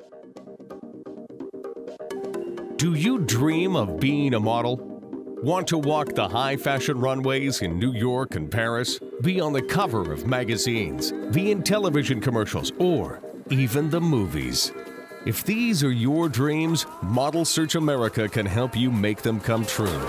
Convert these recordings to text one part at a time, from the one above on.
Do you dream of being a model? Want to walk the high fashion runways in New York and Paris? Be on the cover of magazines, be in television commercials, or even the movies? If these are your dreams, Model Search America can help you make them come true.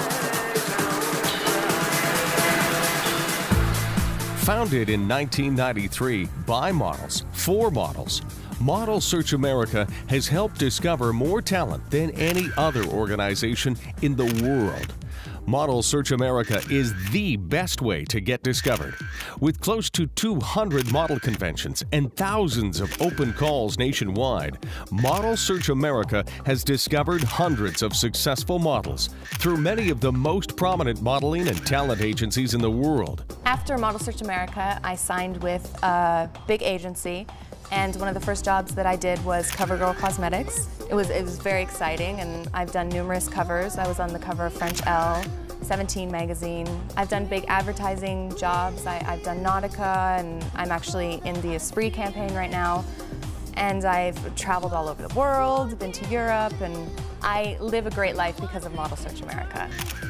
Founded in 1993 by models, for models, Model Search America has helped discover more talent than any other organization in the world. Model Search America is the best way to get discovered. With close to 200 model conventions and thousands of open calls nationwide, Model Search America has discovered hundreds of successful models through many of the most prominent modeling and talent agencies in the world. After Model Search America, I signed with a big agency, and one of the first jobs that I did was CoverGirl Cosmetics. It was very exciting, and I've done numerous covers. I was on the cover of French Elle, 17 magazine. I've done big advertising jobs. I've done Nautica, and I'm actually in the Esprit campaign right now. And I've traveled all over the world, been to Europe, and I live a great life because of Model Search America.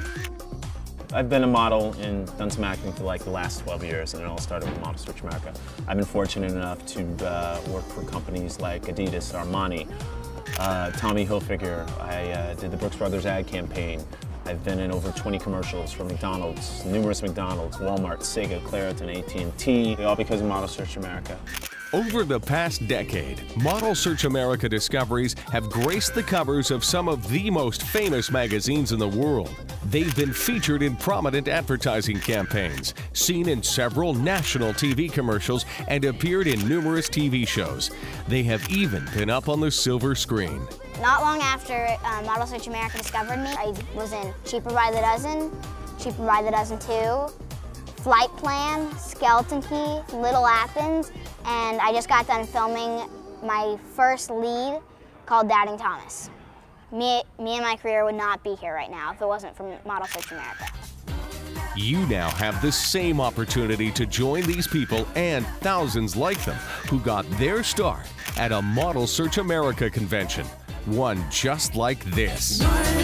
I've been a model and done some acting for like the last 12 years, and it all started with Model Search America. I've been fortunate enough to work for companies like Adidas, Armani, Tommy Hilfiger. I did the Brooks Brothers ad campaign. I've been in over 20 commercials for McDonald's, numerous McDonald's, Walmart, Sega, Claritin, AT&T, all because of Model Search America. Over the past decade, Model Search America discoveries have graced the covers of some of the most famous magazines in the world. They've been featured in prominent advertising campaigns, seen in several national TV commercials, and appeared in numerous TV shows. They have even been up on the silver screen. Not long after Model Search America discovered me, I was in Cheaper by the Dozen, Cheaper by the Dozen 2, Flight Plan, Skeleton Key, Little Athens, and I just got done filming my first lead called Doubting Thomas. Me and my career would not be here right now if it wasn't for Model Search America. You now have the same opportunity to join these people and thousands like them who got their start at a Model Search America convention, one just like this.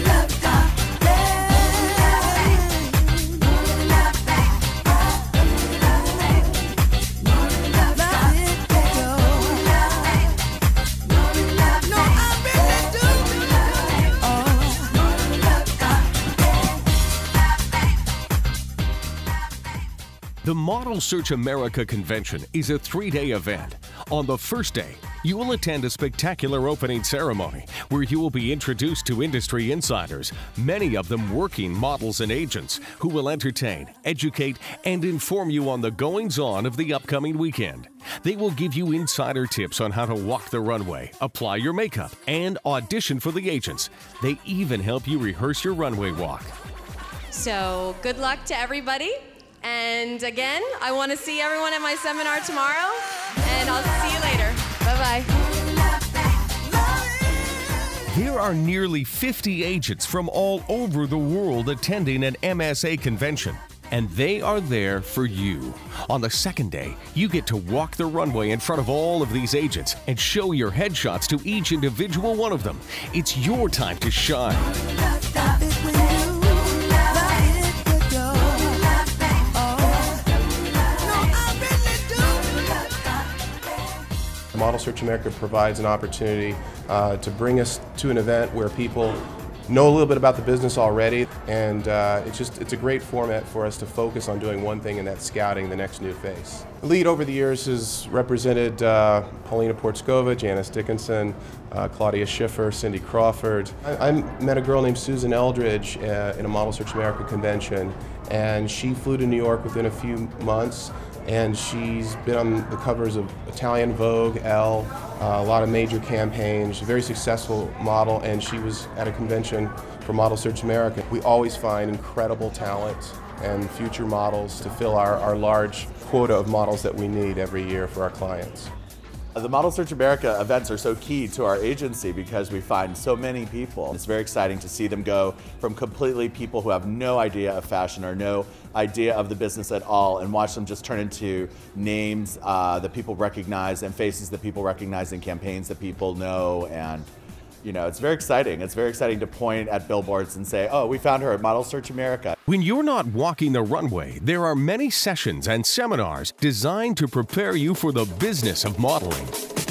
The Model Search America convention is a 3-day event. On the first day, you will attend a spectacular opening ceremony where you will be introduced to industry insiders, many of them working models and agents, who will entertain, educate, and inform you on the goings-on of the upcoming weekend. They will give you insider tips on how to walk the runway, apply your makeup, and audition for the agents. They even help you rehearse your runway walk. So, good luck to everybody. And again, I want to see everyone at my seminar tomorrow, and I'll see you later. Bye-bye. There are nearly 50 agents from all over the world attending an MSA convention, and they are there for you. On the second day, you get to walk the runway in front of all of these agents and show your headshots to each individual one of them. It's your time to shine. Model Search America provides an opportunity to bring us to an event where people know a little bit about the business already, and it's a great format for us to focus on doing one thing, and that's scouting the next new face. The lead over the years has represented Paulina Portskova, Janice Dickinson, Claudia Schiffer, Cindy Crawford. I met a girl named Susan Eldridge in a Model Search America convention, and she flew to New York within a few months. And she's been on the covers of Italian Vogue, Elle, a lot of major campaigns. She's a very successful model, and she was at a convention for Model Search America. We always find incredible talent and future models to fill our large quota of models that we need every year for our clients. The Model Search America events are so key to our agency because we find so many people. It's very exciting to see them go from completely people who have no idea of fashion or no idea of the business at all, and watch them just turn into names that people recognize and faces that people recognize in campaigns that people know. And you know, it's very exciting. It's very exciting to point at billboards and say, oh, we found her at Model Search America. When you're not walking the runway, there are many sessions and seminars designed to prepare you for the business of modeling.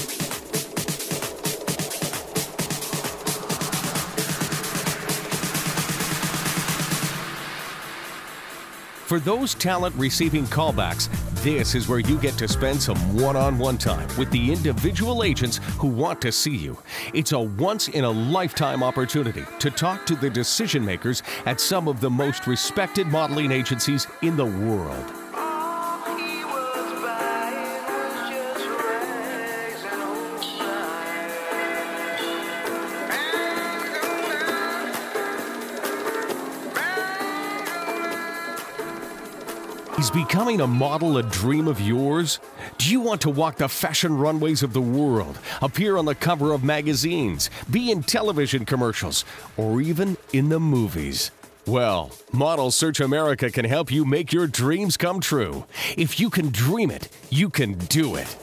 For those talent receiving callbacks, this is where you get to spend some one-on-one time with the individual agents who want to see you. It's a once-in-a-lifetime opportunity to talk to the decision makers at some of the most respected modeling agencies in the world. Is becoming a model a dream of yours? Do you want to walk the fashion runways of the world, appear on the cover of magazines, be in television commercials, or even in the movies? Well, Model Search America can help you make your dreams come true. If you can dream it, you can do it.